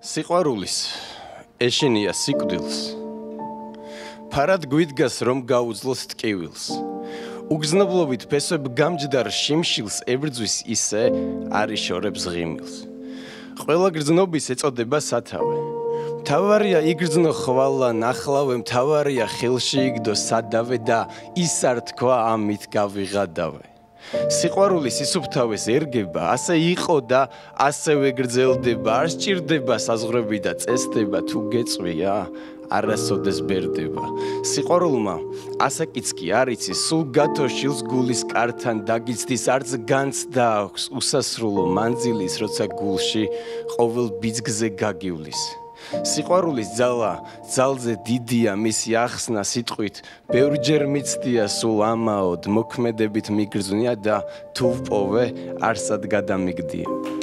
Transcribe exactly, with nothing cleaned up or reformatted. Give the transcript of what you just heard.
სიყვარულის ეშინია სიკვდილს ფარად გვიდგას რომ გაუძლოს ტკივილს უგზნობლობით ფესვებ გამჯდარ შიმშილს ებრძვის ისე არ იშორებს ღიმილს ყველა გრძნობის ეწოდება სათავე მთავარია იგრძნო ხვალა ნახლავე მთავარია ხელში იგდო სადავე და ის არ თქვა ამით გავიღადავე სიყვარულის ისუფთავეს ერგება ასე იყო და ასევე გრძელდება არ სჭირდება საზღვრები და წესდება თუ გეწვია არასოდეს ბერდება სიყვარულმა ასაკიც კი არ იცი სულ გათოშილს გულის კართან დაგიცდის არც განცდა აქვს უსასრულო მანძილის როცა გულში ყოველ ბიძგზე გაგივლის სიყვარულის ძალა ძალზე დიდია მისი ახსნა სიტყვით ბევრჯერ მიცდია სულ ამაოდ მოქმედებით მიგრძვნია და თუ ვპოვე არსად გადამიგდია